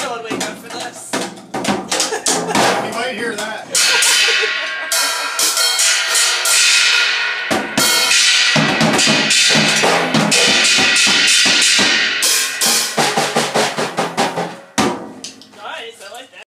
I would wake up for this. You might hear that.